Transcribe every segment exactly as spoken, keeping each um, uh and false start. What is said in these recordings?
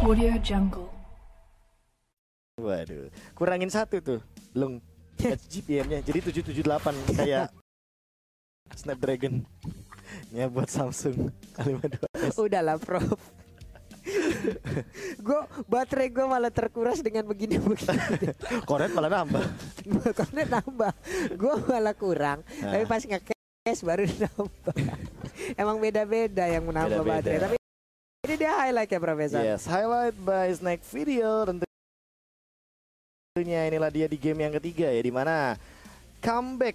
Audio Jungle. Waduh, kurangin satu tuh, Lung. G P M-nya jadi tujuh tujuh delapan kayak Snapdragon. Ya buat Samsung A lima dua S. Udahlah, Prof. Gue baterai gue malah terkuras dengan begini-begini. Kornet malah nambah. Kornet nambah. Gue malah kurang. Nah. Tapi pas nge-cash baru nambah. Emang beda-beda yang menambah Beda-beda. baterai. Tapi ini dia highlight ya, Profesor. Yes, highlight by Snack Video. Tentunya inilah dia di game yang ketiga ya, di mana comeback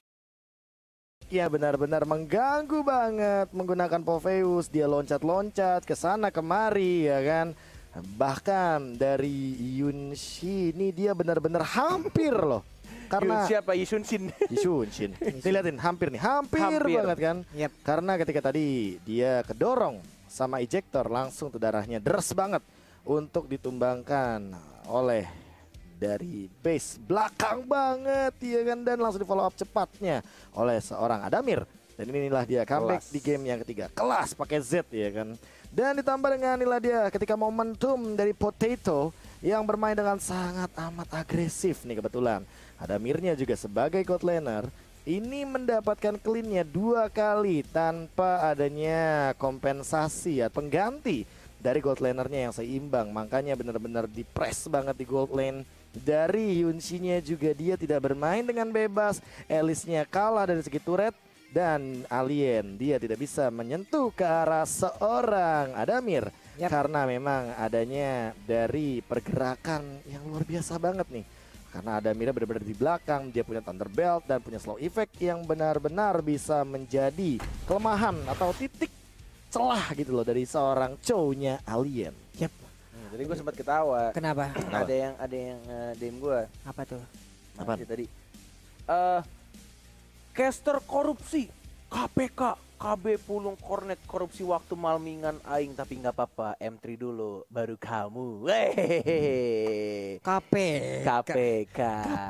ya benar-benar mengganggu banget menggunakan Popheus. Dia loncat-loncat ke sana kemari ya kan. Bahkan dari Yunshi ini dia benar-benar hampir loh. Karena siapa Yisun Shin? Yisun Shin. Nih liatin hampir nih, hampir, Hampir. banget kan. Yep. Karena ketika tadi dia kedorong sama ejector, langsung tuh darahnya deres banget untuk ditumbangkan oleh dari base belakang banget ya kan, dan langsung di follow up cepatnya oleh seorang Adamir. Dan inilah dia comeback Kelas. di game yang ketiga. Kelas pakai Z ya kan. Dan ditambah dengan inilah dia ketika momentum dari Potato yang bermain dengan sangat amat agresif nih kebetulan. Adamirnya juga sebagai god laner ini mendapatkan cleannya dua kali tanpa adanya kompensasi atau pengganti dari gold lanernya yang seimbang. Makanya benar-benar di press banget di gold lane. Dari Yunshi-nya juga dia tidak bermain dengan bebas. Elisnya kalah dari segi turret. Dan Alien dia tidak bisa menyentuh ke arah seorang Adamir. Yap. Karena memang adanya dari pergerakan yang luar biasa banget nih. Karena Adamirnya benar-benar di belakang. Dia punya Thunder Belt dan punya slow effect yang benar-benar bisa menjadi kelemahan atau titik celah gitu loh dari seorang Chow-nya Alien. Yep. Hmm, jadi gue sempat ketawa. Kenapa? Ada yang ada yang uh, D M gue. Apa tuh? Apaan? Masih tadi. Eh, caster korupsi, K P K, K B pulung kornet korupsi waktu malmingan aing, tapi nggak apa-apa, M tiga dulu baru kamu. Hehehe. K P. K P K.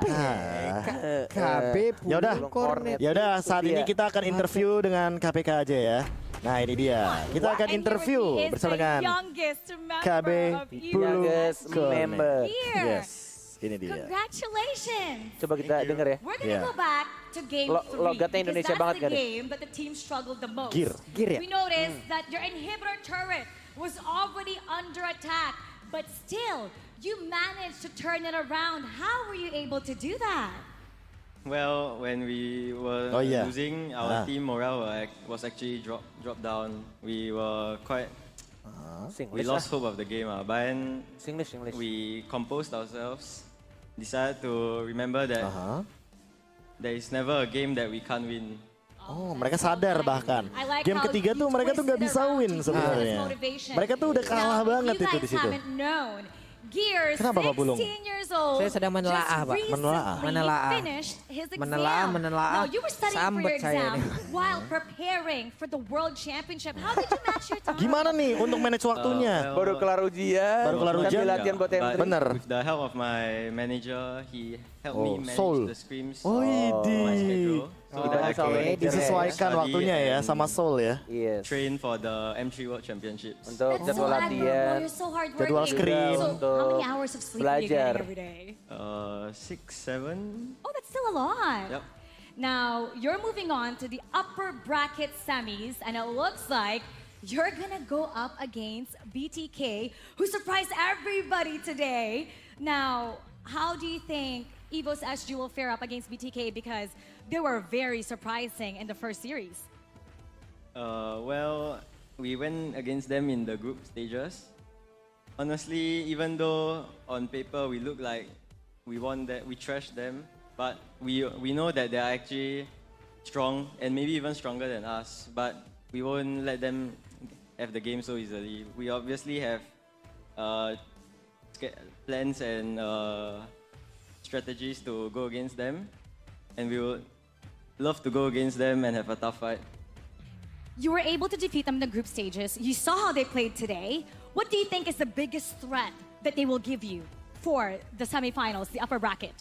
K B Yaudah. pulung kornet. Ya udah, saat Itu ini dia. kita akan interview dengan K P K aja ya. Nah ini dia, kita akan interview bersama dengan K B Pulung Youngest Kornet. member. Yes, ini dia. Congratulations! Coba kita denger ya. We're gonna Yeah. go back to game Lo- three. logatnya because Indonesia that's banget the gak nih? game that the team struggled the most. Gear. Gear ya? We noticed that your inhibitor turret was already under attack, but still, you managed to turn it around. How were you able to do that? Well, when we were Oh, yeah. losing, our Ah. team morale were ac- was actually drop dropped down. We were quite we Singlish lost lah. hope of the game. Uh. But then Singlish, Singlish. we composed ourselves, decided to remember that Aha. there is never a game that we can't win. Oh, mereka sadar bahkan. I like Game how ketiga you tuh mereka tuh nggak twisted bisa around win to use sebenarnya. this motivation. Mereka tuh udah kalah Now, if banget you itu guys di situ. haven't known, Gear, Kenapa, Pak Pulung? sixteen years old, Saya sedang menelaah, just Pak. Menelaah. recently Menelaah. finished his exam. Menelaah, menelaah. Now, you were studying for Sambet your saya exam ini. while preparing for the World Championship. How did you match your time? Gimana nih untuk manage waktunya? Uh, well, Baru kelar ujian. Baru kelar sambil ujian. latihan buat M but tiga. Bener. With the help of my manager, he helped Oh, me manage Soul. the scrims Oh, on idi. my schedule, so Oh, that I sama can manager. Disesuaikan study waktunya ya and sama Soul ya. Yes. train for the M three World Championships. Untuk That's so jadwal admirable. latihan. You're so hardworking. Jadwal screen. So, Untuk how many hours of sleep are you belajar. getting every day? Uh, six, seven. Oh, that's still a lot. Yep. Now, you're moving on to the upper bracket semis, and it looks like you're gonna go up against B T K, who surprised everybody today. Now, how do you think EVOS S G will fare up against B T K? Because they were very surprising in the first series. Uh, well, we went against them in the group stages. Honestly, even though on paper we look like we won that, we trashed them, but we we know that they're actually strong and maybe even stronger than us. But we won't let them have the game so easily. We obviously have uh, sca- plans and uh, strategies to go against them, and we would love to go against them and have a tough fight. You were able to defeat them in the group stages. You saw how they played today. What do you think is the biggest threat that they will give you for the semifinals, the upper bracket?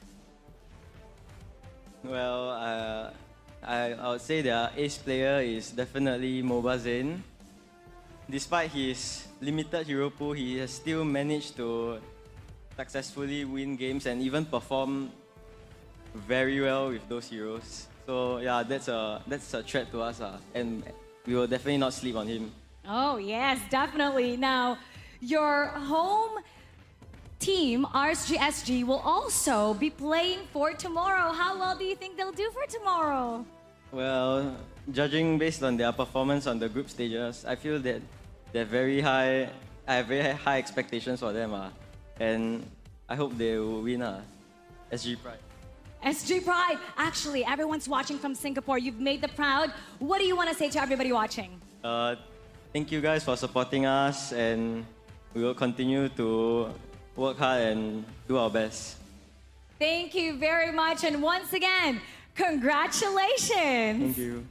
Well, uh, I, I would say their ace player is definitely Mobazane. despite his limited hero pool, he has still managed to successfully win games and even perform very well with those heroes. So yeah, that's a that's a threat to us, uh, and we will definitely not sleep on him. Oh, yes, definitely. Now, your home team, R S G S G, will also be playing for tomorrow. How well do you think they'll do for tomorrow? Well, judging based on their performance on the group stages, I feel that they're very high. I have very high expectations for them, uh, and I hope they will win. Uh, S G Pride. S G Pride, actually, everyone's watching from Singapore. You've made them proud. What do you want to say to everybody watching? Uh, thank you guys for supporting us, and we will continue to work hard and do our best. Thank you very much. And once again, congratulations. Thank you.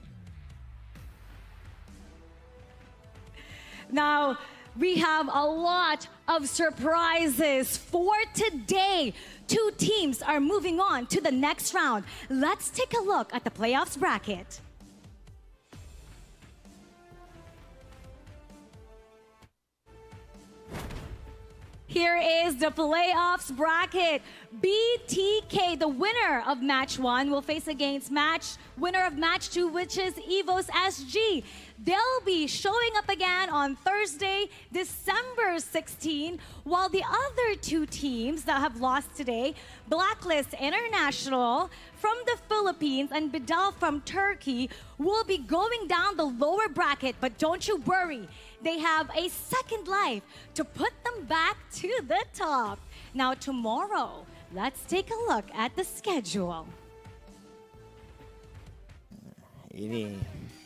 Now, we have a lot of surprises for today. Two teams are moving on to the next round. Let's take a look at the playoffs bracket. Here is the playoffs bracket. B T K, the winner of match one, will face against match winner of match two, which is EVOS S G. They'll be showing up again on Thursday, December sixteenth, while the other two teams that have lost today, Blacklist International from the Philippines and Bidal from Turkey, will be going down the lower bracket. But don't you worry, they have a second life to put them back to the top. Now tomorrow, let's take a look at the schedule. Ini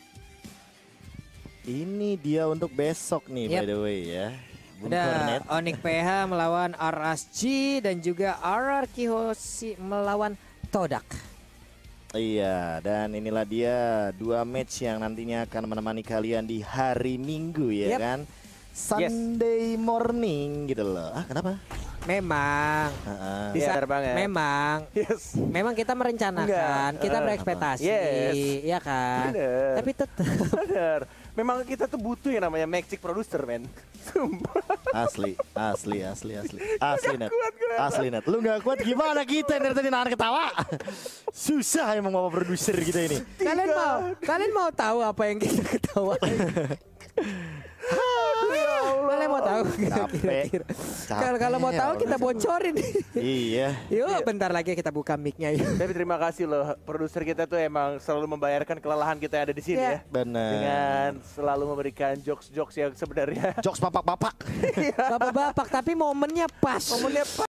Ini dia untuk besok nih, Yep. by the way ya. Bung Ada Kornet. Onyx P H melawan R S G dan juga R R Kihoshi melawan Todak. Iya, dan inilah dia dua match yang nantinya akan menemani kalian di hari Minggu ya Yep. kan. Sunday morning gitu loh. Ah, kenapa? Memang, Heeh. bisa Benar banget. memang, Yes. memang kita merencanakan, Enggak. kita Eh, berekspektasi, Yes. ya kan. Bener. Tapi tetap Bener. Memang kita tuh butuh yang namanya magic producer, men. Sumpah. Asli, asli, asli, asli. Asli net. Asli net. Lu gak kuat gimana kita dari tadi nahan ketawa. Susah emang bapak produser kita ini. kalian mau, kalian mau tahu apa yang kita ketawain? Kalian mau tahu? Capek. Kalau kalau mau tahu kita bocorin. Iya. Yuk, bentar lagi kita buka mic-nya yuk. Tapi terima kasih loh, produser kita tuh emang selalu membayarkan kelelahan kita yang ada di sini Iya. ya. Benar. Dengan selalu memberikan jokes-jokes yang sebenarnya Jokes bapak-bapak. Bapak-bapak, tapi momennya pas. momennya